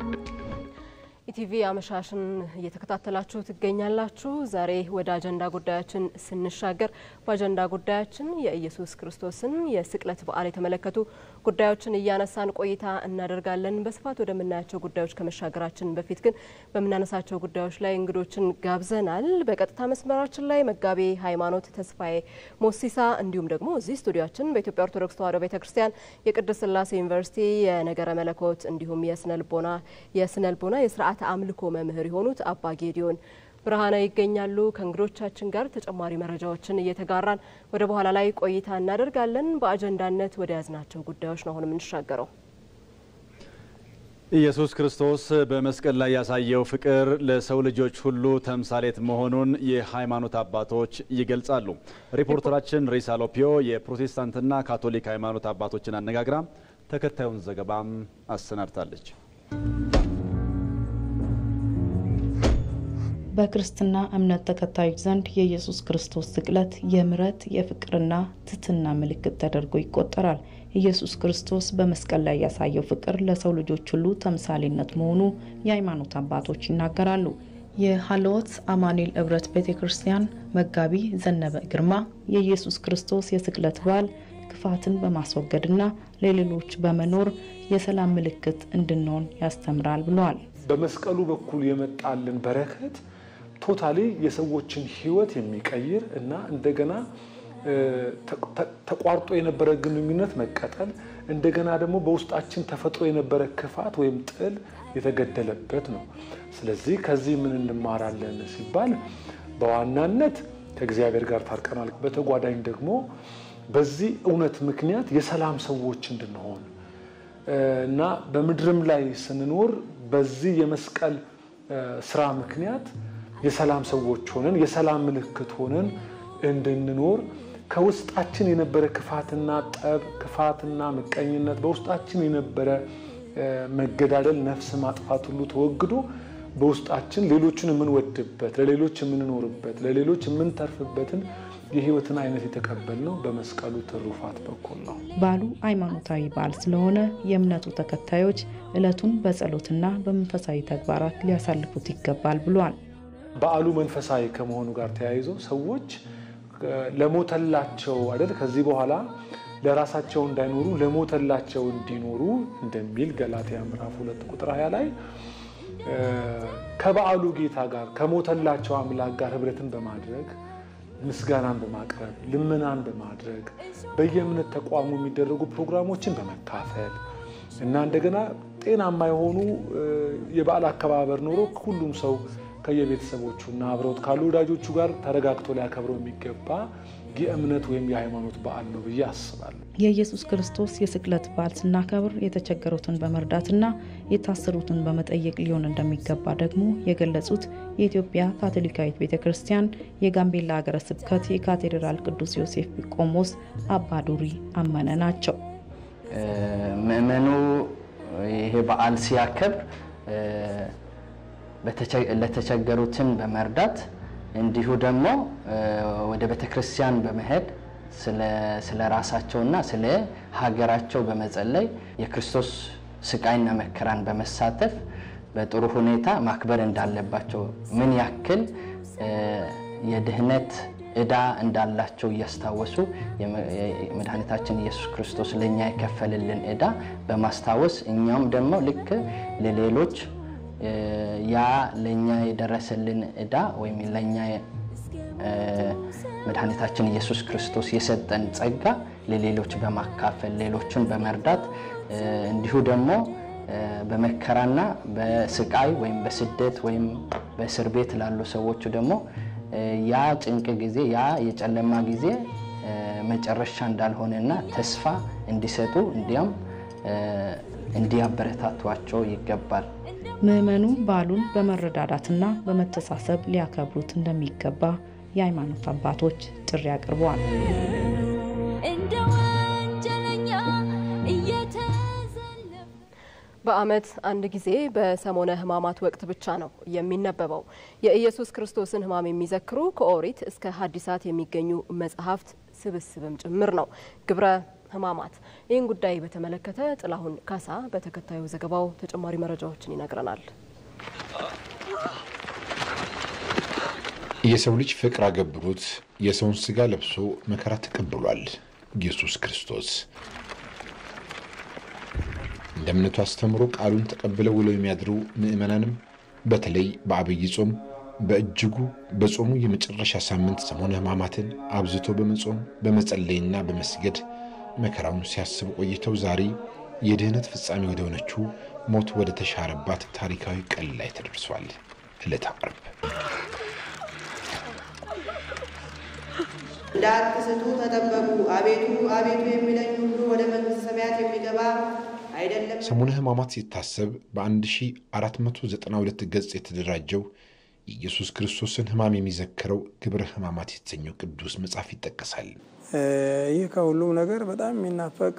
ኢቲቪ አመሻሽን እየተከታተላችሁ ትገኛላችሁ። ዛሬ ወደ አጀንዳ ጉዳያችን ስንሻገር በአጀንዳ ጉዳያችን የኢየሱስ ክርስቶስን የስቅለት በዓል የተመለከቱ ጉዳዮችን እያነሳን ቆይታ እናደርጋለን። በስፋት ወደምናያቸው ጉዳዮች ከመሻገራችን በፊት ግን በመናነሳቸው ጉዳዮች ላይ እንግዶችን ጋብዘናል። በቀጥታ መስመራችን ላይ መጋቢ ሃይማኖት ተስፋዬ ሞሲሳ እንዲሁም ደግሞ እዚህ ስቱዲዮአችን በኢትዮጵያ ኦርቶዶክስ ተዋሕዶ ቤተክርስቲያን የቅድስት ሥላሴ ዩኒቨርሲቲ የነገረ መለኮት እንዲሁም የስነልቦና የሥርዓተ አምልኮ መምህር የሆኑት አባ ጌዲዮን ብርሃነ ይገኛሉ። ከእንግዶቻችን ጋር ተጨማሪ መረጃዎችን እየተጋራን ወደ በኋላ ላይ ቆይታ እናደርጋለን። በአጀንዳነት ወደ ያዝናቸው ጉዳዮች ነው አሁን የምንሻገረው። ኢየሱስ ክርስቶስ በመስቀል ላይ ያሳየው ፍቅር ለሰው ልጆች ሁሉ ተምሳሌት መሆኑን የሃይማኖት አባቶች ይገልጻሉ። ሪፖርተራችን ሪሳ ሎፒዮ የፕሮቴስታንትና ካቶሊክ ሃይማኖት አባቶችን አነጋግራ ተከታዩን ዘገባም አሰናድታለች። በክርስትና እምነት ተከታዮች ዘንድ የኢየሱስ ክርስቶስ ስቅለት የምሕረት የፍቅርና ትሕትና ምልክት ተደርጎ ይቆጠራል። ኢየሱስ ክርስቶስ በመስቀል ላይ ያሳየው ፍቅር ለሰው ልጆች ሁሉ ተምሳሌነት መሆኑ የሃይማኖት አባቶች ይናገራሉ። የሃሎት አማኑኤል ህብረት ቤተክርስቲያን መጋቢ ዘነበ ግርማ የኢየሱስ ክርስቶስ የስቅለት በዓል ክፋትን በማስወገድና ለሌሎች በመኖር የሰላም ምልክት እንድንሆን ያስተምራል ብለዋል። በመስቀሉ በኩል የመጣልን በረከት ቶታሊ የሰዎችን ህይወት የሚቀይር እና እንደገና ተቋርጦ የነበረ ግንኙነት መቀጠል እንደገና ደግሞ በውስጣችን ተፈጥሮ የነበረ ክፋት ወይም ጥል የተገደለበት ነው። ስለዚህ ከዚህ ምን እንማራለን ሲባል በዋናነት ከእግዚአብሔር ጋር ታርቀናል። በተጓዳኝ ደግሞ በዚህ እውነት ምክንያት የሰላም ሰዎች እንድንሆን እና በምድርም ላይ ስንኖር በዚህ የመስቀል ስራ ምክንያት የሰላም ሰዎች ሆነን የሰላም ምልክት ሆነን እንድንኖር ከውስጣችን የነበረ ክፋትና ጠብ ክፋትና ምቀኝነት በውስጣችን የነበረ መገዳደል ነፍስ ማጥፋት ሁሉ ተወግዶ በውስጣችን ሌሎችን የምንወድበት ለሌሎች የምንኖርበት ለሌሎች የምንተርፍበትን የህይወትን አይነት የተቀበልነው በመስቀሉ ትሩፋት በኩል ነው። በዓሉ ሃይማኖታዊ በዓል ስለሆነ የእምነቱ ተከታዮች ዕለቱን በጸሎትና በመንፈሳዊ ተግባራት ሊያሳልፉት ይገባል ብለዋል። በዓሉ መንፈሳዊ ከመሆኑ ጋር ተያይዞ ሰዎች ለሞተላቸው አይደል ከዚህ በኋላ ለራሳቸው እንዳይኖሩ ለሞተላቸው እንዲኖሩ እንደሚል ገላትያ ምዕራፍ 2 ቁጥር 20 ላይ ከበዓሉ ጌታ ጋር ከሞተላቸው አምላክ ጋር ህብረትን በማድረግ ምስጋናን በማቅረብ ልመናን በማድረግ በየእምነት ተቋሙ የሚደረጉ ፕሮግራሞችን በመካፈል እና እንደገና ጤናማ የሆኑ የበዓል አከባበር ኖሮ ሁሉም ሰው ከየቤተሰቦቹና አብሮት ካሉ ወዳጆቹ ጋር ተረጋግቶ ሊያከብረው የሚገባ የእምነት ወይም የሃይማኖት በዓል ነው ብዬ አስባለሁ። የኢየሱስ ክርስቶስ የስቅለት በዓል ስናከብር የተቸገሩትን በመርዳትና የታሰሩትን በመጠየቅ ሊሆን እንደሚገባ ደግሞ የገለጹት የኢትዮጵያ ካቶሊካዊት ቤተክርስቲያን የጋምቤላ ሀገረ ስብከት የካቴድራል ቅዱስ ዮሴፍ ቆሞስ አባ ዱሪ አመነ ናቸው። ምእመኑ ይሄ በዓል ሲያከብር ለተቸገሩትን በመርዳት እንዲሁ ደግሞ ወደ ቤተክርስቲያን በመሄድ ስለ ራሳቸውና ስለ ሀገራቸው በመጸለይ የክርስቶስ ስቃይና መከራን በመሳተፍ በጥሩ ሁኔታ ማክበር እንዳለባቸው ምን ያክል የድህነት ዕዳ እንዳላቸው ያስታወሱ የመድኃኒታችን ኢየሱስ ክርስቶስ ለኛ የከፈለልን ዕዳ በማስታወስ እኛም ደግሞ ልክ ለሌሎች ያ ለኛ የደረሰልን ዕዳ ወይም ለኛ መድኃኒታችን ኢየሱስ ክርስቶስ የሰጠን ጸጋ ለሌሎች በማካፈል ሌሎችን በመርዳት እንዲሁ ደግሞ በመከራና በስቃይ ወይም በስደት ወይም በእስር ቤት ላሉ ሰዎች ደግሞ ያ ጭንቅ ጊዜ ያ የጨለማ ጊዜ መጨረሻ እንዳልሆነና ተስፋ እንዲሰጡ እንዲያም እንዲያበረታቷቸው ይገባል። ምእመኑ በዓሉን በመረዳዳትና በመተሳሰብ ሊያከብሩት እንደሚገባ የሃይማኖት አባቶች ጥሪ አቅርበዋል። በአመት አንድ ጊዜ በሰሞነ ሕማማት ወቅት ብቻ ነው የሚነበበው። የኢየሱስ ክርስቶስን ሕማም የሚዘክሩ ከኦሪት እስከ ሐዲሳት የሚገኙ መጽሐፍት ስብስብም ጭምር ነው። ግብረ ሕማማት ይህን ጉዳይ በተመለከተ ጥላሁን ካሳ በተከታዩ ዘገባው ተጨማሪ መረጃዎችን ይነግረናል። የሰው ልጅ ፍቅር አገብሮት የሰውን ስጋ ለብሶ መከራ ተቀብሏል ኢየሱስ ክርስቶስ። እንደ እምነቱ አስተምሮ ቃሉን ተቀብለው ውለው የሚያድሩ ምእመናንም በተለይ በአብይ ጾም በእጅጉ በጾሙ የመጨረሻ ሳምንት ሰሞነ ሕማማትን አብዝቶ በመጾም በመጸለይና በመስገድ መከራውን ሲያስቡ ቆይተው ዛሬ የድህነት ፍጻሜ ወደ ሆነችው ሞት ወደ ተሻረባት ታሪካዊ ቀን ላይ ተደርሷል። ዕለተ ዓርብ እንዳትስቱ ተጠበቁ፣ አቤቱ አቤቱ የሚለኝ ሁሉ ወደ መንግሥተ ሰማያት የሚገባ አይደለም። ሰሙነ ሕማማት ሲታሰብ በ1492 ገጽ የተደራጀው ኢየሱስ ክርስቶስን ሕማም የሚዘክረው ግብረ ሕማማት የተሰኘው ቅዱስ መጽሐፍ ይጠቀሳል። ይህ ከሁሉም ነገር በጣም የሚናፈቅ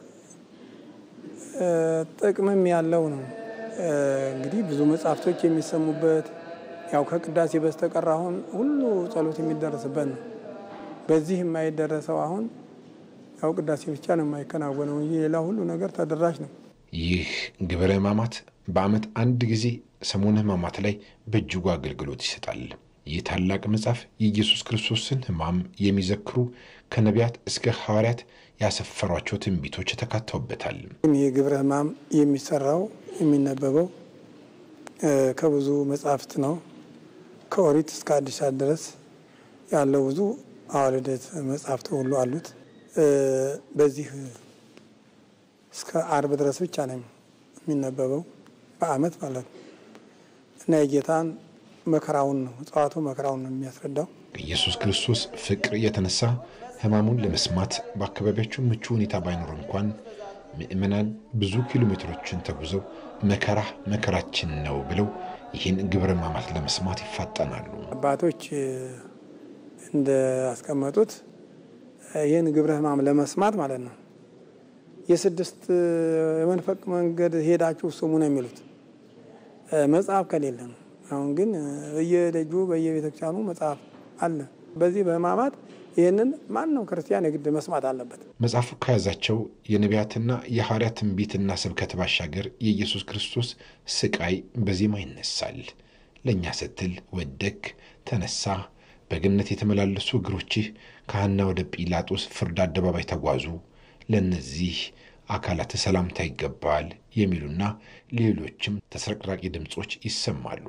ጥቅምም ያለው ነው። እንግዲህ ብዙ መጽሐፍቶች የሚሰሙበት ያው ከቅዳሴ በስተቀር አሁን ሁሉ ጸሎት የሚደረስበት ነው። በዚህ የማይደረሰው አሁን ያው ቅዳሴ ብቻ ነው የማይከናወነው እንጂ ሌላ ሁሉ ነገር ተደራሽ ነው። ይህ ግብረ ሕማማት በዓመት አንድ ጊዜ ሰሙነ ሕማማት ላይ በእጅጉ አገልግሎት ይሰጣል። ይህ ታላቅ መጽሐፍ የኢየሱስ ክርስቶስን ሕማም የሚዘክሩ ከነቢያት እስከ ሐዋርያት ያሰፈሯቸው ትንቢቶች ተካተውበታል። ይህ ግብረ ሕማም የሚሰራው የሚነበበው ከብዙ መጽሐፍት ነው። ከኦሪት እስከ አዲሳት ድረስ ያለው ብዙ አዋልደት መጽሐፍት ሁሉ አሉት። በዚህ እስከ ዓርብ ድረስ ብቻ ነው የሚነበበው በዓመት ማለት ነው እና የጌታን መከራውን ነው ጸዋቱ መከራውን ነው የሚያስረዳው። ኢየሱስ ክርስቶስ ፍቅር የተነሳ ሕማሙን ለመስማት በአካባቢያቸው ምቹ ሁኔታ ባይኖር እንኳን ምእመናን ብዙ ኪሎ ሜትሮችን ተጉዘው መከራችን ነው ብለው ይህን ግብረ ሕማማት ለመስማት ይፋጠናሉ። አባቶች እንደ አስቀመጡት ይህን ግብረ ሕማም ለመስማት ማለት ነው የስድስት የመንፈቅ መንገድ ሄዳችሁ ስሙ ነው የሚሉት መጽሐፍ ከሌለ ነው። አሁን ግን በየደጁ በየቤተክርስቲያኑ መጽሐፍ አለ። በዚህ በሕማማት ይህንን ማንም ክርስቲያን የግድ መስማት አለበት። መጽሐፉ ከያዛቸው የነቢያትና የሐዋርያት ትንቢትና ስብከት ባሻገር የኢየሱስ ክርስቶስ ስቃይ በዜማ ይነሳል። ለእኛ ስትል ወደክ ተነሳ፣ በገነት የተመላለሱ እግሮችህ ከሐና ወደ ጲላጦስ ፍርድ አደባባይ ተጓዙ፣ ለእነዚህ አካላት ሰላምታ ይገባል የሚሉና ሌሎችም ተስረቅራቂ ድምጾች ይሰማሉ።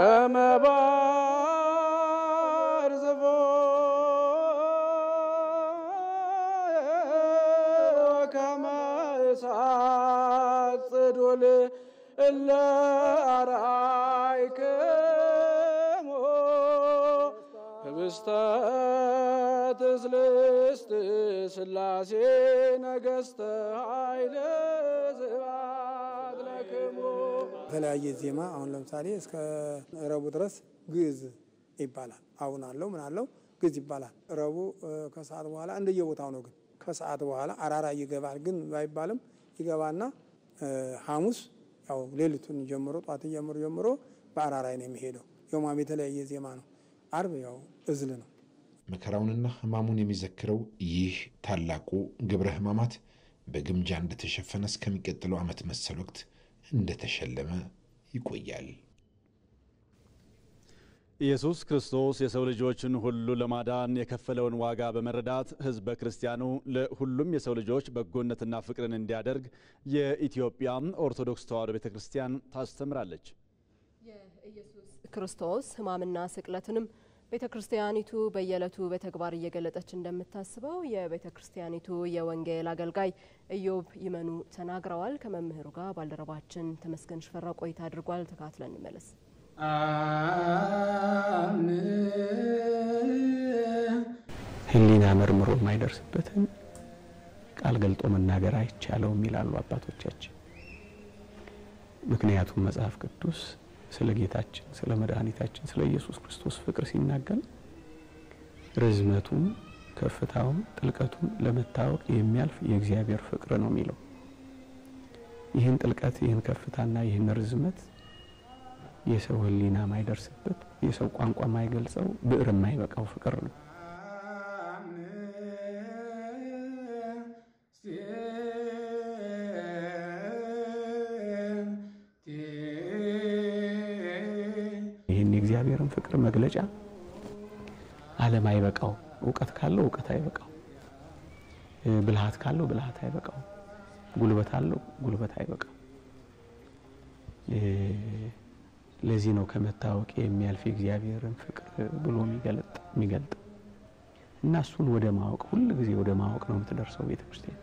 ከመባር ዘቦ ከመሳት ጽዶል እለ አርአይክሙ ህብስተ ትስልስት ሥላሴ ነገሥተ ኃይለ ስብሐት ለክሙ። የተለያየ ዜማ አሁን ለምሳሌ እስከ ረቡዕ ድረስ ግዕዝ ይባላል። አሁን አለው ምን አለው ግዕዝ ይባላል። ረቡዕ ከሰዓት በኋላ እንደየቦታው ነው። ግን ከሰዓት በኋላ አራራ ይገባል። ግን ባይባልም ይገባና ሐሙስ ያው ሌሊቱን ጀምሮ ጧት ጀምሮ በአራራይ ነው የሚሄደው። የማም የተለያየ ዜማ ነው። ዓርብ ያው እዝል ነው። መከራውንና ሕማሙን የሚዘክረው ይህ ታላቁ ግብረ ሕማማት በግምጃ እንደተሸፈነ እስከሚቀጥለው ዓመት መሰል ወቅት እንደተሸለመ ይቆያል። ኢየሱስ ክርስቶስ የሰው ልጆችን ሁሉ ለማዳን የከፈለውን ዋጋ በመረዳት ሕዝበ ክርስቲያኑ ለሁሉም የሰው ልጆች በጎነትና ፍቅርን እንዲያደርግ የኢትዮጵያ ኦርቶዶክስ ተዋሕዶ ቤተክርስቲያን ታስተምራለች። የኢየሱስ ክርስቶስ ሕማምና ስቅለትንም ቤተክርስቲያኒቱ በየዕለቱ በተግባር እየገለጠች እንደምታስበው የቤተክርስቲያኒቱ የወንጌል አገልጋይ ኢዮብ ይመኑ ተናግረዋል። ከመምህሩ ጋር ባልደረባችን ተመስገን ሽፈራ ቆይታ አድርጓል። ተካትለን እንመለስ። ሕሊና መርምሮ የማይደርስበትን ቃል ገልጦ መናገር አይቻለውም ይላሉ አባቶቻችን። ምክንያቱም መጽሐፍ ቅዱስ ስለ ጌታችን ስለ መድኃኒታችን ስለ ኢየሱስ ክርስቶስ ፍቅር ሲናገር ርዝመቱም ከፍታውም ጥልቀቱም ለመታወቅ የሚያልፍ የእግዚአብሔር ፍቅር ነው የሚለው። ይህን ጥልቀት ይህን ከፍታና ይህን ርዝመት የሰው ሕሊና ማይደርስበት የሰው ቋንቋ ማይገልጸው ብዕር የማይበቃው ፍቅር ነው። የእግዚአብሔርን ፍቅር መግለጫ ዓለም አይበቃው። እውቀት ካለው እውቀት አይበቃው፣ ብልሃት ካለው ብልሃት አይበቃው፣ ጉልበት አለው ጉልበት አይበቃው። ለዚህ ነው ከመታወቅ የሚያልፍ የእግዚአብሔርን ፍቅር ብሎ የሚገልጥ እና እሱን ወደ ማወቅ ሁሉ ጊዜ ወደ ማወቅ ነው የምትደርሰው ቤተክርስቲያን።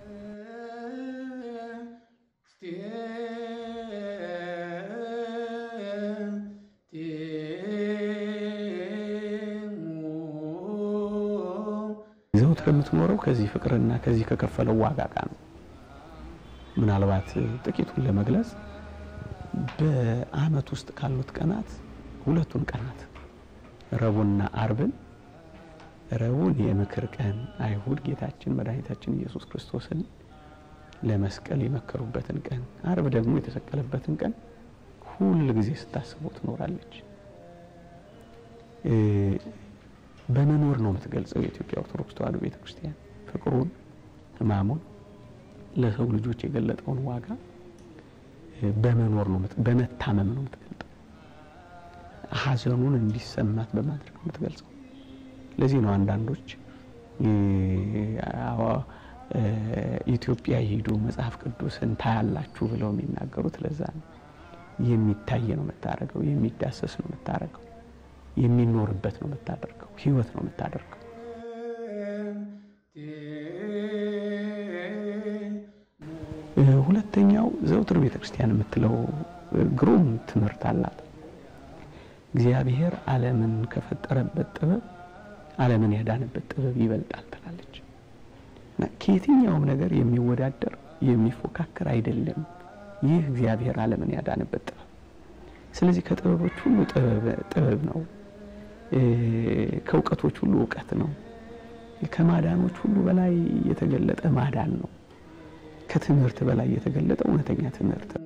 ዘውትር የምትኖረው ከዚህ ፍቅርና ከዚህ ከከፈለው ዋጋ ጋር ነው። ምናልባት ጥቂቱን ለመግለጽ በአመት ውስጥ ካሉት ቀናት ሁለቱን ቀናት ረቡዕና ዓርብን፣ ረቡዕን የምክር ቀን አይሁድ ጌታችን መድኃኒታችን ኢየሱስ ክርስቶስን ለመስቀል የመከሩበትን ቀን፣ ዓርብ ደግሞ የተሰቀለበትን ቀን ሁሉ ጊዜ ስታስበው ትኖራለች። በመኖር ነው የምትገልጸው የኢትዮጵያ ኦርቶዶክስ ተዋሕዶ ቤተክርስቲያን ፍቅሩን፣ ሕማሙን፣ ለሰው ልጆች የገለጠውን ዋጋ በመኖር ነው በመታመም ነው የምትገልጸው። ሐዘኑን እንዲሰማት በማድረግ ነው የምትገልጸው። ለዚህ ነው አንዳንዶች ኢትዮጵያ ሄዱ መጽሐፍ ቅዱስን ታያላችሁ ብለው የሚናገሩት። ለዛ ነው የሚታይ ነው የምታደርገው፣ የሚዳሰስ ነው የምታደርገው፣ የሚኖርበት ነው የምታደርገው፣ ህይወት ነው የምታደርገው። ሁለተኛው ዘውትር ቤተክርስቲያን የምትለው ግሩም ትምህርት አላት። እግዚአብሔር ዓለምን ከፈጠረበት ጥበብ ዓለምን ያዳነበት ጥበብ ይበልጣል ትላለች። እና ከየትኛውም ነገር የሚወዳደር የሚፎካከር አይደለም ይህ እግዚአብሔር ዓለምን ያዳነበት ጥበብ። ስለዚህ ከጥበቦች ሁሉ ጥበብ ነው፣ ከእውቀቶች ሁሉ እውቀት ነው፣ ከማዳኖች ሁሉ በላይ የተገለጠ ማዳን ነው፣ ከትምህርት በላይ የተገለጠ እውነተኛ ትምህርት ነው።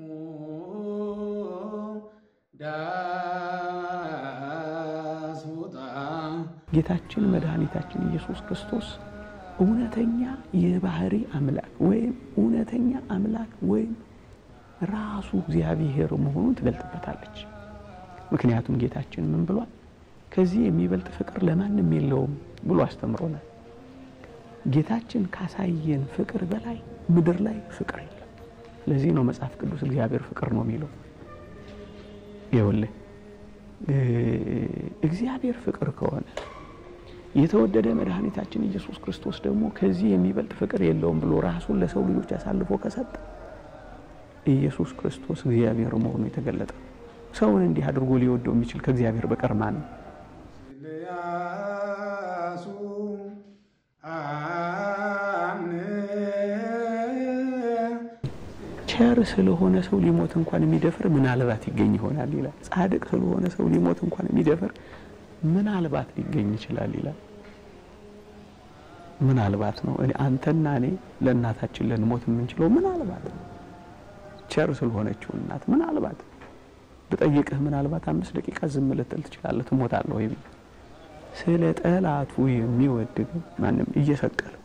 ጌታችን መድኃኒታችን ኢየሱስ ክርስቶስ እውነተኛ የባህሪ አምላክ ወይም እውነተኛ አምላክ ወይም ራሱ እግዚአብሔር መሆኑን ትገልጥበታለች። ምክንያቱም ጌታችን ምን ብሏል? ከዚህ የሚበልጥ ፍቅር ለማንም የለውም ብሎ አስተምሮናል። ጌታችን ካሳየን ፍቅር በላይ ምድር ላይ ፍቅር የለም። ለዚህ ነው መጽሐፍ ቅዱስ እግዚአብሔር ፍቅር ነው የሚለው። ይኸውልህ እግዚአብሔር ፍቅር ከሆነ የተወደደ መድኃኒታችን ኢየሱስ ክርስቶስ ደግሞ ከዚህ የሚበልጥ ፍቅር የለውም ብሎ ራሱን ለሰው ልጆች አሳልፎ ከሰጠ ኢየሱስ ክርስቶስ እግዚአብሔር መሆኑ የተገለጠ። ሰውን እንዲህ አድርጎ ሊወደው የሚችል ከእግዚአብሔር በቀር ማን ነው? ቸር ስለሆነ ሰው ሊሞት እንኳን የሚደፍር ምናልባት ይገኝ ይሆናል ይላል። ጻድቅ ስለሆነ ሰው ሊሞት እንኳን የሚደፍር ምናልባት ሊገኝ ይችላል ይላል። ምናልባት ነው። አንተና እኔ ለእናታችን ልንሞት የምንችለው ምናልባት ነው። ቸር ስለሆነችው እናት ምናልባት በጠየቅህ ምናልባት 5 ደቂቃ ዝም ልትል ትችላለህ፣ ትሞታለህ ወይ? ስለ ጠላቱ የሚወድ ግን ማንም እየሰቀለው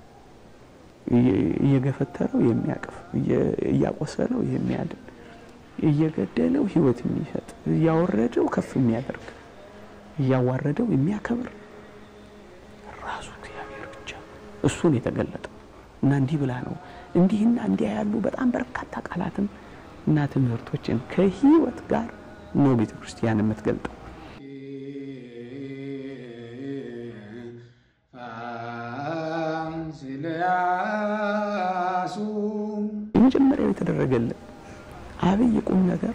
እየገፈተረው የሚያቅፍ እያቆሰለው የሚያድን እየገደለው ሕይወት የሚሰጥ እያወረደው ከፍ የሚያደርግ እያዋረደው የሚያከብር ራሱ እግዚአብሔር ብቻ እሱን የተገለጠው እና እንዲህ ብላ ነው እንዲህና እንዲያ ያሉ በጣም በርካታ ቃላትን እና ትምህርቶችን ከሕይወት ጋር ነው ቤተክርስቲያን የምትገልጠው። የመጀመሪያው የተደረገልን አብይ ቁም ነገር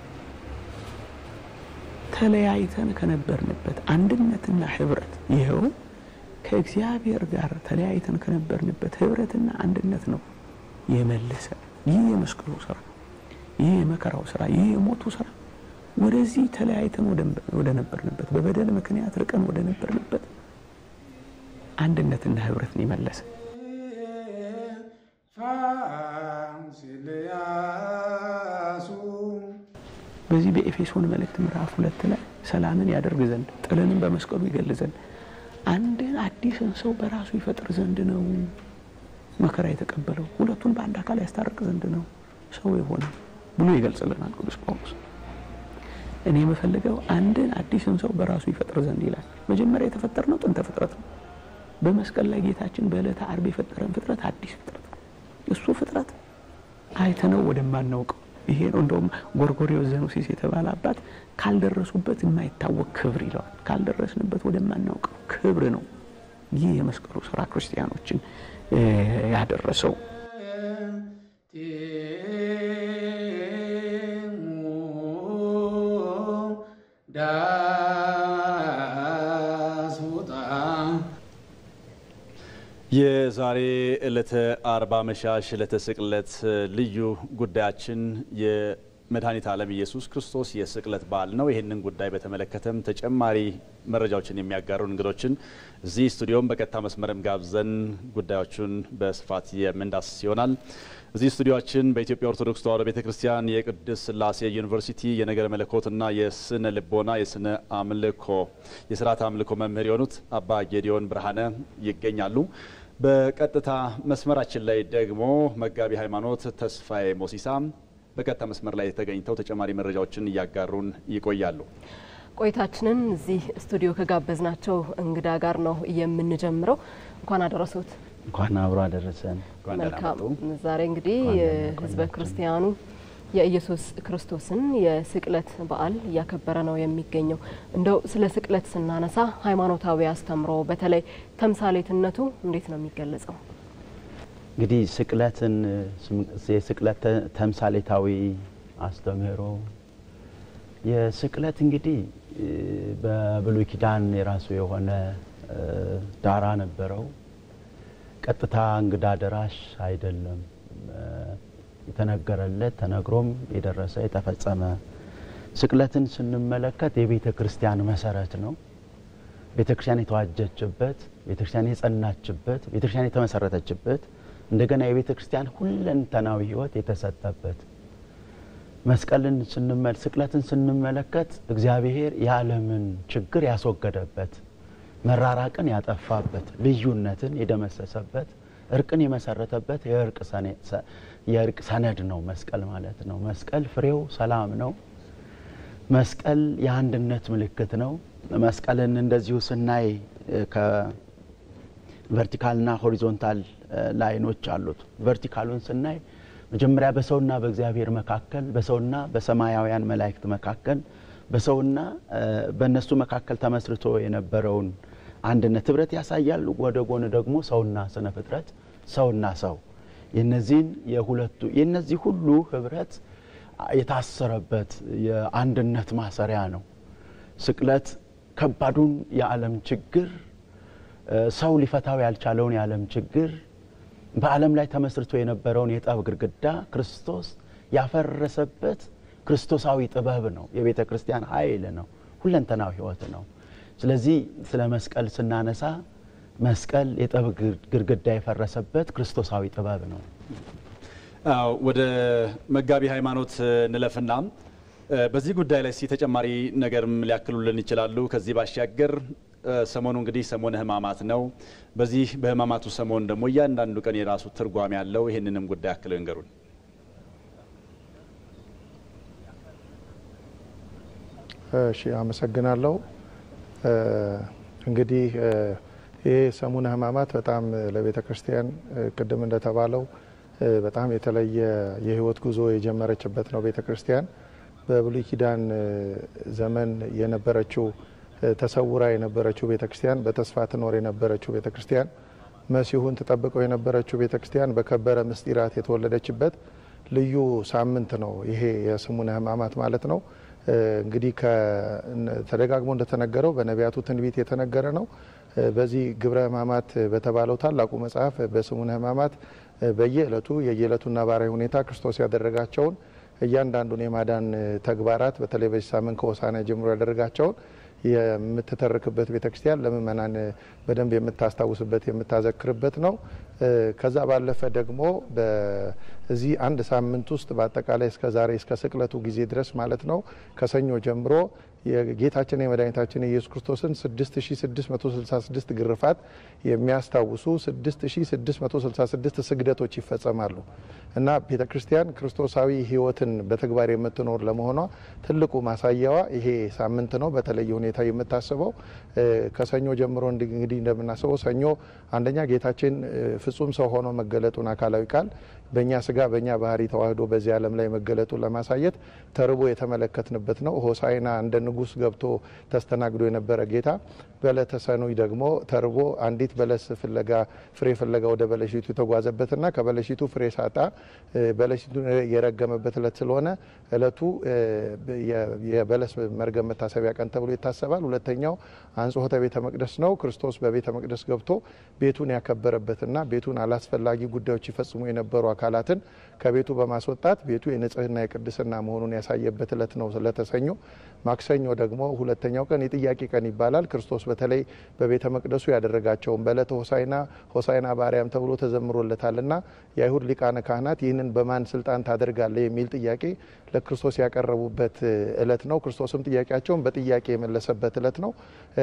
ተለያይተን ከነበርንበት አንድነትና ህብረት፣ ይሄው ከእግዚአብሔር ጋር ተለያይተን ከነበርንበት ህብረትና አንድነት ነው የመለሰ። ይህ የመስቀሉ ስራ፣ ይህ የመከራው ስራ፣ ይህ የሞቱ ስራ ወደዚህ ተለያይተን ወደ ነበርንበት በበደል ምክንያት ርቀን ወደ ነበርንበት አንድነትና ህብረትን የመለሰ። በዚህ በኤፌሶን መልእክት ምዕራፍ 2 ላይ ሰላምን ያደርግ ዘንድ ጥልንም በመስቀሉ ይገል ዘንድ አንድን አዲስን ሰው በራሱ ይፈጥር ዘንድ ነው መከራ የተቀበለው፣ ሁለቱን በአንድ አካል ያስታርቅ ዘንድ ነው ሰው የሆነ ብሎ ይገልጽልናል ቅዱስ ጳውሎስ። እኔ የምፈልገው አንድን አዲስን ሰው በራሱ ይፈጥር ዘንድ ይላል። መጀመሪያ የተፈጠርነው ጥንተ ፍጥረት ነው። በመስቀል ላይ ጌታችን በዕለተ ዓርብ የፈጠረን ፍጥረት አዲስ ፍጥረት ነው። እሱ ፍጥረት አይተነው ወደማናውቀው ይሄ ነው። እንደውም ጎርጎርዮስ ዘኑሲስ የተባለ አባት ካልደረሱበት የማይታወቅ ክብር ይለዋል። ካልደረስንበት ወደማናውቀው ክብር ነው ይህ የመስቀሉ ስራ ክርስቲያኖችን ያደረሰው። የዛሬ ዕለተ ዓርብ አመሻሽ ዕለተ ስቅለት ልዩ ጉዳያችን የመድኃኒተ ዓለም ኢየሱስ ክርስቶስ የስቅለት በዓል ነው። ይህንን ጉዳይ በተመለከተም ተጨማሪ መረጃዎችን የሚያጋሩ እንግዶችን እዚህ ስቱዲዮም በቀጥታ መስመርም ጋብዘን ጉዳዮቹን በስፋት የምንዳስስ ይሆናል። እዚህ ስቱዲዮአችን በኢትዮጵያ ኦርቶዶክስ ተዋሕዶ ቤተክርስቲያን የቅድስት ሥላሴ ዩኒቨርሲቲ የነገረ መለኮትና የስነ ልቦና የስነ አምልኮ የሥርዓተ አምልኮ መምህር የሆኑት አባ ጌዲዮን ብርሃነ ይገኛሉ። በቀጥታ መስመራችን ላይ ደግሞ መጋቢ ሃይማኖት ተስፋዬ ሞሲሳ በቀጥታ መስመር ላይ ተገኝተው ተጨማሪ መረጃዎችን እያጋሩን ይቆያሉ። ቆይታችንን እዚህ ስቱዲዮ ከጋበዝናቸው እንግዳ ጋር ነው የምንጀምረው። እንኳን አደረሱት። እንኳን አብሮ አደረሰን። መልካም። ዛሬ እንግዲህ ህዝበ ክርስቲያኑ የኢየሱስ ክርስቶስን የስቅለት በዓል እያከበረ ነው የሚገኘው። እንደው ስለ ስቅለት ስናነሳ ሃይማኖታዊ አስተምሮ በተለይ ተምሳሌትነቱ እንዴት ነው የሚገለጸው? እንግዲህ ስቅለትን የስቅለት ተምሳሌታዊ አስተምህሮ የስቅለት እንግዲህ በብሉይ ኪዳን የራሱ የሆነ ዳራ ነበረው። ቀጥታ እንግዳ ደራሽ አይደለም። የተነገረለት ተነግሮም የደረሰ የተፈጸመ ስቅለትን ስንመለከት የቤተ ክርስቲያን መሰረት ነው። ቤተ ክርስቲያን የተዋጀችበት፣ ቤተ ክርስቲያን የጸናችበት፣ ቤተ ክርስቲያን የተመሰረተችበት እንደገና የቤተ ክርስቲያን ሁለንተናዊ ህይወት የተሰጠበት መስቀልን ስቅለትን ስንመለከት እግዚአብሔር የዓለምን ችግር ያስወገደበት፣ መራራቅን ያጠፋበት፣ ልዩነትን የደመሰሰበት፣ እርቅን የመሰረተበት የእርቅ ሰነድ ነው መስቀል ማለት ነው። መስቀል ፍሬው ሰላም ነው። መስቀል የአንድነት ምልክት ነው። መስቀልን እንደዚሁ ስናይ ከቨርቲካልና ሆሪዞንታል ላይኖች አሉት። ቨርቲካሉን ስናይ መጀመሪያ በሰውና በእግዚአብሔር መካከል፣ በሰውና በሰማያውያን መላእክት መካከል፣ በሰውና በእነሱ መካከል ተመስርቶ የነበረውን አንድነት ህብረት ያሳያል። ወደ ጎን ደግሞ ሰውና ስነ ፍጥረት፣ ሰውና ሰው የነዚህ ሁሉ ህብረት የታሰረበት የአንድነት ማሰሪያ ነው። ስቅለት ከባዱን የዓለም ችግር ሰው ሊፈታው ያልቻለውን የዓለም ችግር በዓለም ላይ ተመስርቶ የነበረውን የጠብ ግድግዳ ክርስቶስ ያፈረሰበት ክርስቶሳዊ ጥበብ ነው። የቤተ ክርስቲያን ኃይል ነው። ሁለንተናዊ ህይወት ነው። ስለዚህ ስለ መስቀል ስናነሳ መስቀል የጠብ ግድግዳ የፈረሰበት ክርስቶሳዊ ጥበብ ነው። ወደ መጋቢ ሃይማኖት ንለፍና በዚህ ጉዳይ ላይ ተጨማሪ ነገርም ሊያክሉልን ይችላሉ። ከዚህ ባሻገር ሰሞኑ እንግዲህ ሰሞነ ህማማት ነው። በዚህ በህማማቱ ሰሞን ደግሞ እያንዳንዱ ቀን የራሱ ትርጓሜ ያለው። ይህንንም ጉዳይ አክለው ይንገሩን። እሺ፣ አመሰግናለሁ። እንግዲህ ይሄ ሰሙነ ህማማት በጣም ለቤተ ክርስቲያን ቅድም እንደተባለው በጣም የተለየ የህይወት ጉዞ የጀመረችበት ነው። ቤተ ክርስቲያን በብሉይ ኪዳን ዘመን የነበረችው ተሰውራ የነበረችው ቤተ ክርስቲያን፣ በተስፋ ትኖር የነበረችው ቤተ ክርስቲያን፣ መሲሁን ተጠብቀው የነበረችው ቤተ ክርስቲያን በከበረ ምስጢራት የተወለደችበት ልዩ ሳምንት ነው ይሄ የሰሙነ ህማማት ማለት ነው። እንግዲህ ተደጋግሞ እንደተነገረው በነቢያቱ ትንቢት የተነገረ ነው። በዚህ ግብረ ህማማት በተባለው ታላቁ መጽሐፍ በሰሙነ ህማማት በየዕለቱ የየዕለቱና ነባራዊ ሁኔታ ክርስቶስ ያደረጋቸውን እያንዳንዱን የማዳን ተግባራት በተለይ በዚህ ሳምንት ከሆሳዕና ጀምሮ ያደረጋቸውን የምትተርክበት ቤተክርስቲያን ለምእመናን በደንብ የምታስታውስበት የምታዘክርበት ነው። ከዛ ባለፈ ደግሞ በዚህ አንድ ሳምንት ውስጥ በአጠቃላይ እስከ ዛሬ እስከ ስቅለቱ ጊዜ ድረስ ማለት ነው ከሰኞ ጀምሮ የጌታችን የመድኃኒታችን የኢየሱስ ክርስቶስን 6666 ግርፋት የሚያስታውሱ 6666 ስግደቶች ይፈጸማሉ እና ቤተክርስቲያን ክርስቶሳዊ ሕይወትን በተግባር የምትኖር ለመሆኗ ትልቁ ማሳያዋ ይሄ ሳምንት ነው። በተለየ ሁኔታ የምታስበው ከሰኞ ጀምሮ እንግዲህ እንደምናስበው ሰኞ አንደኛ ጌታችን ፍጹም ሰው ሆኖ መገለጡን አካላዊ ቃል በእኛ ስጋ በእኛ ባህሪ ተዋህዶ በዚህ ዓለም ላይ መገለጡን ለማሳየት ተርቦ የተመለከትንበት ነው። ሆሳዕና እንደ ንጉሥ ገብቶ ተስተናግዶ የነበረ ጌታ በዕለተ ሰኑይ ደግሞ ተርቦ አንዲት በለስ ፍለጋ ፍሬ ፍለጋ ወደ በለሲቱ የተጓዘበትና ከበለሲቱ ፍሬ ሳጣ በለሲቱን የረገመበት ዕለት ስለሆነ ዕለቱ የበለስ መርገም መታሰቢያ ቀን ተብሎ ይታሰባል። ሁለተኛው አንጽሖተ ቤተ መቅደስ ነው። ክርስቶስ በቤተ መቅደስ ገብቶ ቤቱን ያከበረበትና ቤቱን አላስፈላጊ ጉዳዮች ይፈጽሙ የነበሩ አካላትን ከቤቱ በማስወጣት ቤቱ የንጽህና የቅድስና መሆኑን ያሳየበት ዕለት ነው ለተሰኞ። ማክሰኞ ደግሞ ሁለተኛው ቀን የጥያቄ ቀን ይባላል። ክርስቶስ በተለይ በቤተ መቅደሱ ያደረጋቸውን በዕለተ ሆሳዕና በአርያም ተብሎ ተዘምሮለታልና የአይሁድ ሊቃነ ካህናት ይህንን በማን ስልጣን ታደርጋለህ የሚል ጥያቄ ለክርስቶስ ያቀረቡበት ዕለት ነው። ክርስቶስም ጥያቄያቸውን በጥያቄ የመለሰበት ዕለት ነው።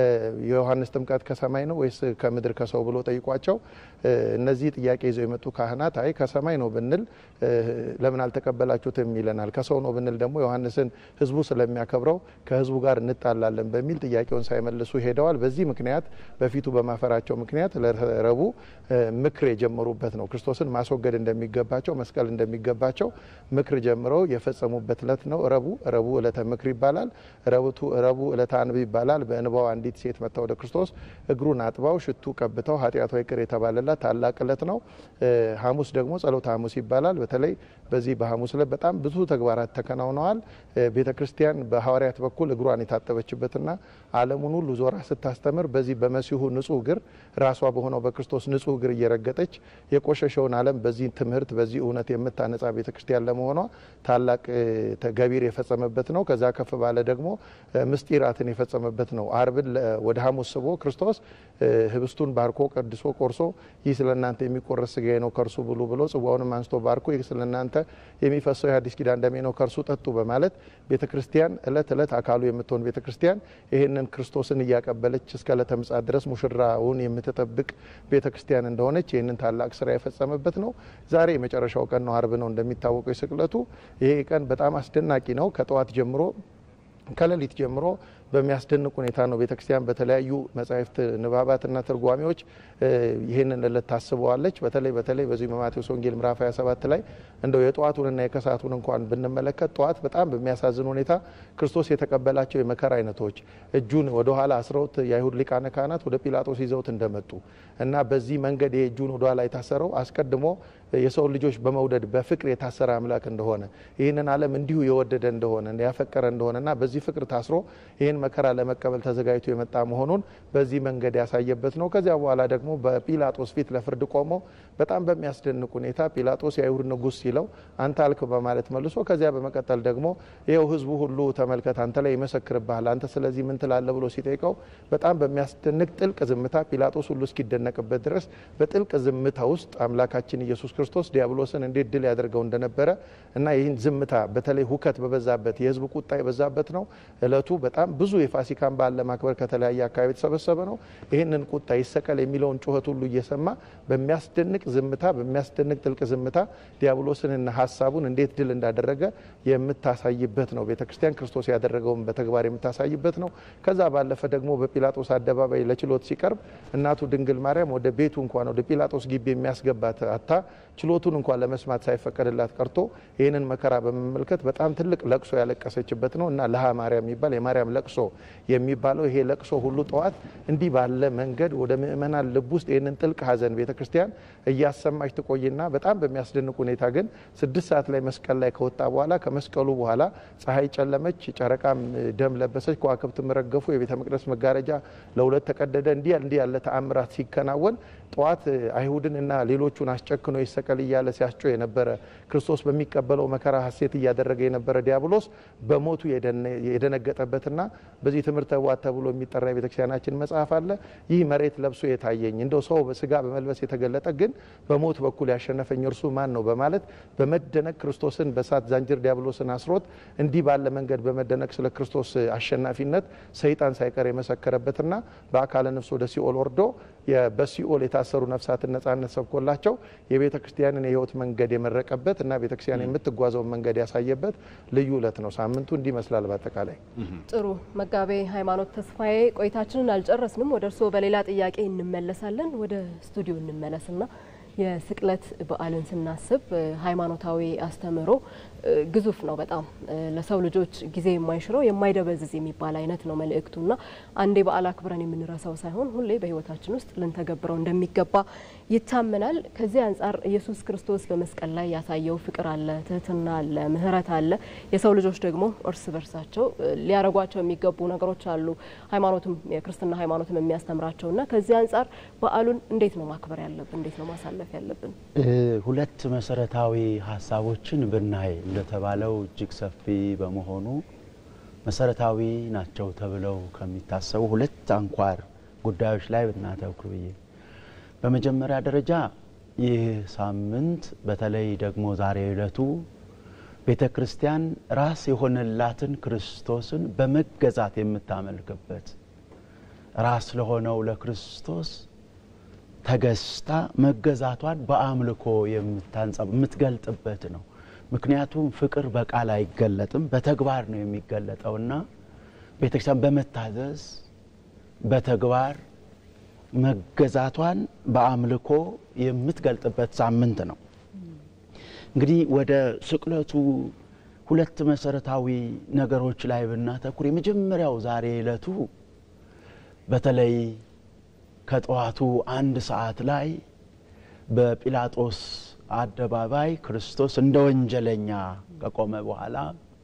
የዮሐንስ ጥምቀት ከሰማይ ነው ወይስ ከምድር ከሰው ብሎ ጠይቋቸው እነዚህ ጥያቄ ይዘው የመጡ ካህናት አይ ከሰማይ ነው ብንል ለምን አልተቀበላችሁትም ይለናል፣ ከሰው ነው ብንል ደግሞ ዮሐንስን ህዝቡ ስለሚያከብረው ከህዝቡ ጋር እንጣላለን በሚል ጥያቄውን ሳይመልሱ ሄደዋል። በዚህ ምክንያት በፊቱ በማፈራቸው ምክንያት ለረቡዕ ምክር የጀመሩበት ነው። ክርስቶስን ማስወገድ እንደሚገባቸው መስቀል እንደሚገባቸው ምክር ጀምረው የፈጸሙበት ዕለት ነው። ረቡዕ ዕለተ ምክር ይባላል። ረቡዕ ዕለተ አንብ ይባላል። በእንባው አንዲት ሴት መጥታ ወደ ክርስቶስ እግሩን አጥባው ሽቱ ቀብተው ኃጢአቷ ይቅር የተባለላት ታላቅ ዕለት ነው። ሐሙስ ደግሞ ጸሎተ ሐሙስ ይባላል። በተለይ በዚህ በሐሙስ ዕለት በጣም ብዙ ተግባራት ተከናውነዋል። ቤተክርስቲያን በሐዋርያት በኩል እግሯን የታጠበችበትና ዓለሙን ሁሉ ዞራ ስታስተምር በዚህ በመሲሁ ንጹህ እግር ራሷ በሆነው በክርስቶስ ንጹህ እግር እየረገጠች የቆሸሸውን ዓለም በዚህ ትምህርት በዚህ እውነት የምታነጻ ቤተክርስቲያን ለመሆኗ ታላቅ ገቢር የፈጸመበት ነው። ከዛ ከፍ ባለ ደግሞ ምስጢራትን የፈጸመበት ነው። አርብን ወደ ሐሙስ ስቦ ክርስቶስ ህብስቱን ባርኮ ቀድሶ ቆርሶ ይህ ስለናንተ የሚቆረስ ስጋዬ ነው ከርሱ ብሉ ብሎ ጽዋውንም አንስቶ ባርኮ ይህ ስለናንተ የሚፈሰው የአዲስ ኪዳን ደሜ ነው ከርሱ ጠጡ በማለት ቤተክርስቲያን ዕለት ዕለት አካሉ የምትሆን ቤተክርስቲያን ይህንን ክርስቶስን እያቀበለች እስከ ዕለተ ምጽአት ድረስ ሙሽራውን የምትጠብቅ ቤተክርስቲያን እንደሆነች ይህንን ታላቅ ስራ የፈጸመበት ነው። ዛሬ የመጨረሻው ቀን ነው፣ አርብ ነው እንደሚታወቀው የስቅለቱ። ይሄ ቀን በጣም አስደናቂ ነው። ከጠዋት ጀምሮ ከሌሊት ጀምሮ በሚያስደንቅ ሁኔታ ነው ቤተክርስቲያን በተለያዩ መጻሕፍት ንባባትና ትርጓሜዎች ይህንን ዕለት ታስበዋለች። በተለይ በዚህ በማቴዎስ ወንጌል ምዕራፍ 27 ላይ እንደው የጠዋቱንና የከሳቱን እንኳን ብንመለከት ጠዋት በጣም በሚያሳዝን ሁኔታ ክርስቶስ የተቀበላቸው የመከራ አይነቶች እጁን ወደ ኋላ አስረውት የአይሁድ ሊቃነ ካህናት ወደ ጲላጦስ ይዘውት እንደመጡ እና በዚህ መንገድ የእጁን ወደ ኋላ የታሰረው አስቀድሞ የሰው ልጆች በመውደድ በፍቅር የታሰረ አምላክ እንደሆነ ይህንን ዓለም እንዲሁ የወደደ እንደሆነ ያፈቀረ እንደሆነና በዚህ ፍቅር ታስሮ ይህን መከራ ለመቀበል ተዘጋጅቶ የመጣ መሆኑን በዚህ መንገድ ያሳየበት ነው። ከዚያ በኋላ ደግሞ በጲላጦስ ፊት ለፍርድ ቆሞ በጣም በሚያስደንቅ ሁኔታ ጲላጦስ የአይሁድ ንጉሥ ሲለው አንተ አልክ በማለት መልሶ ከዚያ በመቀጠል ደግሞ ይኸው ህዝቡ ሁሉ ተመልከት አንተ ላይ ይመሰክርብሃል አንተ ስለዚህ ምን ትላለህ ብሎ ሲጠይቀው በጣም በሚያስደንቅ ጥልቅ ዝምታ ጲላጦስ ሁሉ እስኪደነቅበት ድረስ በጥልቅ ዝምታ ውስጥ አምላካችን ኢየሱስ ክርስቶስ ዲያብሎስን እንዴት ድል ያደርገው እንደነበረ እና ይህን ዝምታ በተለይ ሁከት በበዛበት የህዝብ ቁጣ የበዛበት ነው። እለቱ በጣም ብዙ የፋሲካን በዓል ለማክበር ከተለያየ አካባቢ የተሰበሰበ ነው። ይህንን ቁጣ ይሰቀል የሚለውን ጩኸት ሁሉ እየሰማ በሚያስደንቅ ዝምታ በሚያስደንቅ ጥልቅ ዝምታ ዲያብሎስንና ሀሳቡን እንዴት ድል እንዳደረገ የምታሳይበት ነው። ቤተክርስቲያን ክርስቶስ ያደረገውን በተግባር የምታሳይበት ነው። ከዛ ባለፈ ደግሞ በጲላጦስ አደባባይ ለችሎት ሲቀርብ እናቱ ድንግል ማርያም ወደ ቤቱ እንኳን ወደ ጲላጦስ ግቢ የሚያስገባት አታ ችሎቱን እንኳን ለመስማት ሳይፈቀድላት ቀርቶ ይህንን መከራ በመመልከት በጣም ትልቅ ለቅሶ ያለቀሰችበት ነው እና ለሃ ማርያም የሚባል የማርያም ለቅሶ የሚባለው ይሄ ለቅሶ ሁሉ ጠዋት እንዲህ ባለ መንገድ ወደ ምእመናን ልብ ውስጥ ይህንን ጥልቅ ሐዘን ቤተክርስቲያን እያሰማች ትቆይና በጣም በሚያስደንቅ ሁኔታ ግን 6 ሰዓት ላይ መስቀል ላይ ከወጣ በኋላ ከመስቀሉ በኋላ ፀሐይ ጨለመች፣ ጨረቃም ደም ለበሰች፣ ከዋክብትም ረገፉ፣ የቤተ መቅደስ መጋረጃ ለሁለት ተቀደደ። እንዲህ ያለ ተአምራት ሲከናወን ጠዋት አይሁድን እና ሌሎቹን አስጨክኖ ይነቀል እያለ ሲያስጮ የነበረ ክርስቶስ በሚቀበለው መከራ ሐሴት እያደረገ የነበረ ዲያብሎስ በሞቱ የደነገጠበትና በዚህ ትምህርተ ተዋት ተብሎ የሚጠራ የቤተክርስቲያናችን መጽሐፍ አለ። ይህ መሬት ለብሶ የታየኝ እንደው ሰው በስጋ በመልበስ የተገለጠ ግን በሞት በኩል ያሸነፈኝ እርሱ ማን ነው በማለት በመደነቅ ክርስቶስን በሳት ዛንጅር ዲያብሎስን አስሮት እንዲህ ባለ መንገድ በመደነቅ ስለ ክርስቶስ አሸናፊነት ሰይጣን ሳይቀር የመሰከረበትና በአካለ ነፍስ ወደ ሲኦል ወርዶ በሲኦል የታሰሩ ነፍሳትን ነጻነት ሰብኮላቸው የቤተ ክርስቲያንን የህይወት መንገድ የመረቀበት እና ቤተ ክርስቲያን የምትጓዘው መንገድ ያሳየበት ልዩ ዕለት ነው። ሳምንቱ እንዲመስላል። በአጠቃላይ ጥሩ መጋቤ ሃይማኖት ተስፋዬ ቆይታችንን አልጨረስንም። ወደ እርስዎ በሌላ ጥያቄ እንመለሳለን። ወደ ስቱዲዮ እንመለስና የስቅለት በዓልን ስናስብ ሃይማኖታዊ አስተምሮ ግዙፍ ነው በጣም ለሰው ልጆች ጊዜ የማይሽረው የማይደበዝዝ የሚባል አይነት ነው መልእክቱና አንዴ በዓል አክብረን የምንረሳው ሳይሆን ሁሌ በህይወታችን ውስጥ ልንተገብረው እንደሚገባ ይታመናል። ከዚህ አንፃር ኢየሱስ ክርስቶስ በመስቀል ላይ ያሳየው ፍቅር አለ፣ ትህትና አለ፣ ምህረት አለ። የሰው ልጆች ደግሞ እርስ በርሳቸው ሊያረጓቸው የሚገቡ ነገሮች አሉ ሃይማኖትም የክርስትና ሃይማኖትም የሚያስተምራቸውና ከዚህ አንፃር በዓሉን እንዴት ነው ማክበር ያለብን? እንዴት ነው ማሳለፍ ያለብን? ሁለት መሰረታዊ ሀሳቦችን ብናይ እንደተባለው እጅግ ሰፊ በመሆኑ መሰረታዊ ናቸው ተብለው ከሚታሰቡ ሁለት አንኳር ጉዳዮች ላይ ብናተኩር ብዬ በመጀመሪያ ደረጃ ይህ ሳምንት በተለይ ደግሞ ዛሬ ዕለቱ ቤተክርስቲያን ራስ የሆነላትን ክርስቶስን በመገዛት የምታመልክበት ራስ ለሆነው ለክርስቶስ ተገዝታ መገዛቷን በአምልኮ የምትገልጥበት ነው። ምክንያቱም ፍቅር በቃል አይገለጥም በተግባር ነው የሚገለጠውና ቤተክርስቲያን በመታዘዝ በተግባር መገዛቷን በአምልኮ የምትገልጥበት ሳምንት ነው። እንግዲህ ወደ ስቅለቱ ሁለት መሰረታዊ ነገሮች ላይ ብናተኩር የመጀመሪያው ዛሬ ዕለቱ በተለይ ከጠዋቱ 1 ሰዓት ላይ በጲላጦስ አደባባይ ክርስቶስ እንደ ወንጀለኛ ከቆመ በኋላ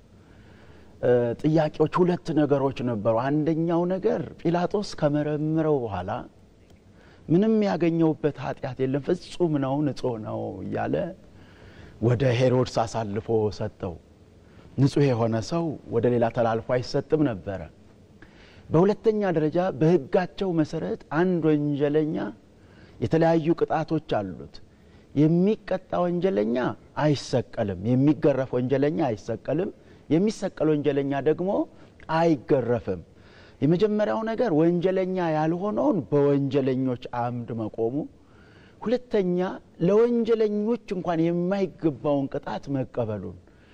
ጥያቄዎች ሁለት ነገሮች ነበሩ። አንደኛው ነገር ጲላጦስ ከመረመረው በኋላ ምንም ያገኘውበት ኃጢያት የለም ፍጹም ነው ንጹህ ነው እያለ ወደ ሄሮድስ አሳልፎ ሰጠው። ንጹህ የሆነ ሰው ወደ ሌላ ተላልፎ አይሰጥም ነበር። በሁለተኛ ደረጃ በሕጋቸው መሰረት አንድ ወንጀለኛ የተለያዩ ቅጣቶች አሉት። የሚቀጣ ወንጀለኛ አይሰቀልም፣ የሚገረፍ ወንጀለኛ አይሰቀልም፣ የሚሰቀል ወንጀለኛ ደግሞ አይገረፍም። የመጀመሪያው ነገር ወንጀለኛ ያልሆነውን በወንጀለኞች አምድ መቆሙ፣ ሁለተኛ ለወንጀለኞች እንኳን የማይገባውን ቅጣት መቀበሉን።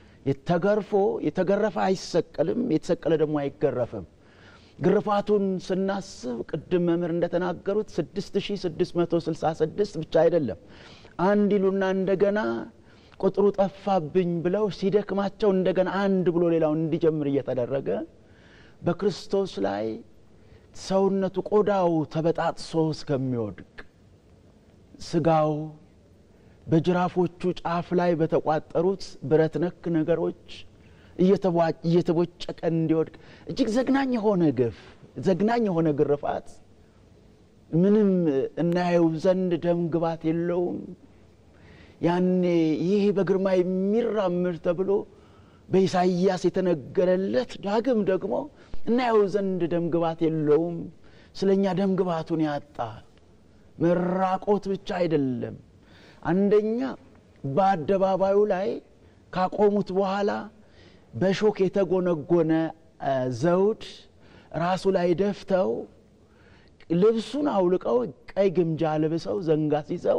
የተገረፈ አይሰቀልም፣ የተሰቀለ ደግሞ አይገረፍም። ግርፋቱን ስናስብ ቅድም መምህር እንደተናገሩት 6666 ብቻ አይደለም። አንድ ይሉና እንደገና ቁጥሩ ጠፋብኝ ብለው ሲደክማቸው እንደገና አንድ ብሎ ሌላው እንዲጀምር እየተደረገ በክርስቶስ ላይ ሰውነቱ ቆዳው ተበጣጥሶ እስከሚወድቅ ስጋው በጅራፎቹ ጫፍ ላይ በተቋጠሩት ብረት ነክ ነገሮች እየተቦጨቀ እንዲወድቅ እጅግ ዘግናኝ የሆነ ግፍ ዘግናኝ የሆነ ግርፋት ምንም እናየው ዘንድ ደም ግባት የለውም። ያኔ ይህ በግርማ የሚራመድ ተብሎ በኢሳይያስ የተነገረለት ዳግም ደግሞ እናየው ዘንድ ደም ግባት የለውም። ስለኛ ደም ግባቱን ያጣ መራቆት ብቻ አይደለም። አንደኛ በአደባባዩ ላይ ካቆሙት በኋላ በሾክ የተጎነጎነ ዘውድ ራሱ ላይ ደፍተው ልብሱን አውልቀው ቀይ ግምጃ ለብሰው ዘንጋት ይዘው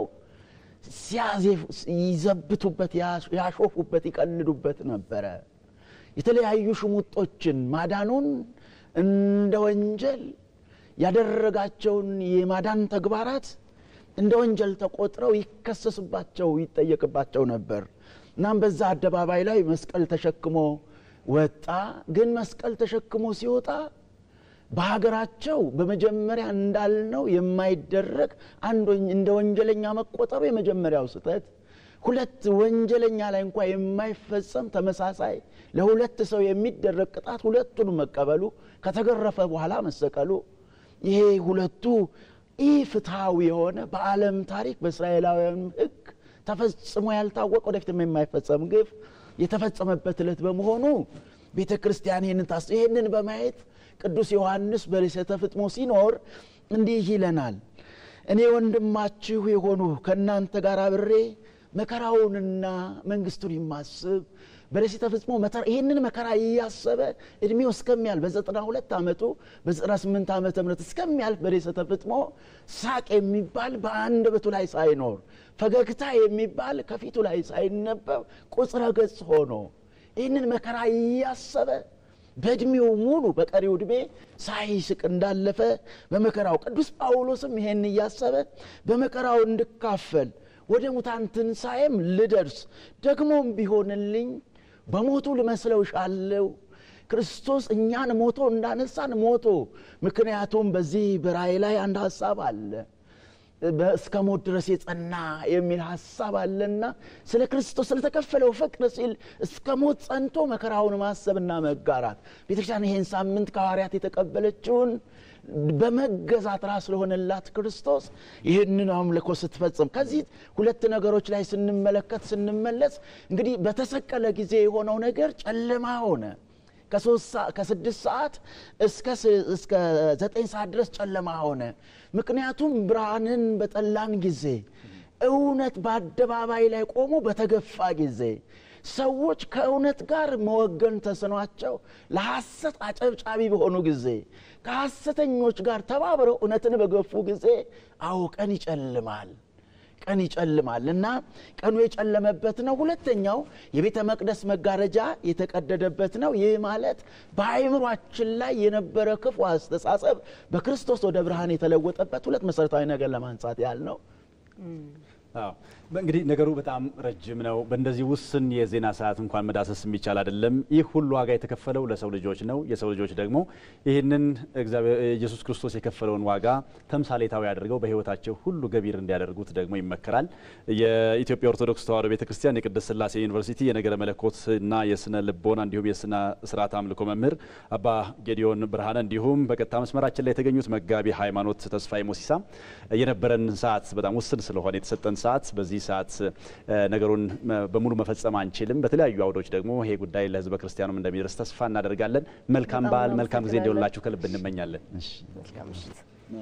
ይዘብቱበት ያሾፉበት ይቀልዱበት ነበር። የተለያዩ ሽሙጦችን ማዳኑን እንደ ወንጀል ያደረጋቸውን የማዳን ተግባራት እንደ ወንጀል ተቆጥረው ይከሰስባቸው ይጠየቅባቸው ነበር። እናም በዛ አደባባይ ላይ መስቀል ተሸክሞ ወጣ። ግን መስቀል ተሸክሞ ሲወጣ በሀገራቸው በመጀመሪያ እንዳልነው የማይደረግ አንድ እንደ ወንጀለኛ መቆጠሩ የመጀመሪያው ስህተት፣ ሁለት ወንጀለኛ ላይ እንኳን የማይፈጸም ተመሳሳይ ለሁለት ሰው የሚደረግ ቅጣት ሁለቱን መቀበሉ፣ ከተገረፈ በኋላ መሰቀሉ፣ ይሄ ሁለቱ ኢፍትሃዊ የሆነ በዓለም ታሪክ በእስራኤላውያን ሕግ ተፈጽሞ ያልታወቀ ወደፊትም የማይፈጸም ግፍ የተፈጸመበት ዕለት በመሆኑ ቤተክርስቲያን ይሄንን በማየት ቅዱስ ዮሐንስ በርዕሰ ተፍጥሞ ሲኖር እንዲህ ይለናል። እኔ ወንድማችሁ የሆኑ ከናንተ ጋር አብሬ መከራውንና መንግስቱን የማስብ በርዕሰ ተፍጥሞ ይሄንን መከራ ያያሰበ እድሜው እስከሚያልፍ በ92 ዓመቱ በ98 ዓመተ ምህረት እስከሚያልፍ በርዕሰ ተፍጥሞ ሳቅ የሚባል በአንደበቱ ላይ ሳይኖር ፈገግታ የሚባል ከፊቱ ላይ ሳይነበብ ቁጽረ ገጽ ሆኖ ይሄንን መከራ ያያሰበ በእድሜው ሙሉ በቀሪው እድሜ ሳይስቅ እንዳለፈ በመከራው ቅዱስ ጳውሎስም ይሄን ያያሰበ በመከራው እንድካፈል ወደ ሙታን ትንሣኤም ልደርስ ደግሞም ቢሆንልኝ በሞቱ ልመስለው ሻለው ክርስቶስ እኛን ሞቶ እንዳነሳን ሞቶ ምክንያቱም በዚህ በራእይ ላይ አንድ ሐሳብ አለ እስከ ሞት ድረስ የጸና የሚል ሐሳብ አለና ስለ ክርስቶስ ስለተከፈለው ፍቅር ሲል እስከ ሞት ጸንቶ መከራውን ማሰብና መጋራት ቤተክርስቲያን ይሄን ሳምንት ከሐዋርያት የተቀበለችውን በመገዛት ራስ ለሆነላት ክርስቶስ ይሄንን አምልኮ ስትፈጽም ከዚህ ሁለት ነገሮች ላይ ስንመለስ እንግዲህ በተሰቀለ ጊዜ የሆነው ነገር ጨለማ ሆነ። ከ6 ሰዓት እስከ 9 ሰዓት ድረስ ጨለማ ሆነ። ምክንያቱም ብርሃንን በጠላን ጊዜ እውነት በአደባባይ ላይ ቆሞ በተገፋ ጊዜ ሰዎች ከእውነት ጋር መወገን ተስኗቸው ለሐሰት አጨብጫቢ በሆኑ ጊዜ ከሐሰተኞች ጋር ተባብረው እውነትን በገፉ ጊዜ ቀን ይጨልማልና ቀኑ የጨለመበት ነው። ሁለተኛው የቤተ መቅደስ መጋረጃ የተቀደደበት ነው። ይህ ማለት በአይምሯችን ላይ የነበረ ክፉ አስተሳሰብ በክርስቶስ ወደ ብርሃን የተለወጠበት ሁለት መሰረታዊ ነገር ለማንሳት ያህል ነው። እንግዲህ ነገሩ በጣም ረጅም ነው። በእንደዚህ ውስን የዜና ሰዓት እንኳን መዳሰስ የሚቻል አይደለም። ይህ ሁሉ ዋጋ የተከፈለው ለሰው ልጆች ነው። የሰው ልጆች ደግሞ ይህንን ኢየሱስ ክርስቶስ የከፈለውን ዋጋ ተምሳሌታዊ አድርገው በህይወታቸው ሁሉ ገቢር እንዲያደርጉት ደግሞ ይመከራል። የኢትዮጵያ ኦርቶዶክስ ተዋሕዶ ቤተክርስቲያን የቅድስት ሥላሴ ዩኒቨርሲቲ የነገረ መለኮትና የስነ ልቦና እንዲሁም የስነ ስርዓት አምልኮ መምህር አባ ጌዲዮን ብርሃነ እንዲሁም በቀጥታ መስመራችን ላይ የተገኙት መጋቢ ሃይማኖት ተስፋዬ ሞሲሳ የነበረን ሰዓት በጣም ውስን ስለሆነ የተሰጠን ሰዓት በዚህ ሰዓት ነገሩን በሙሉ መፈጸም አንችልም። በተለያዩ አውዶች ደግሞ ይሄ ጉዳይ ለህዝበ ክርስቲያኑም እንደሚደርስ ተስፋ እናደርጋለን። መልካም በዓል መልካም ጊዜ እንዲሆንላችሁ ከልብ እንመኛለን። መልካም ምሽት።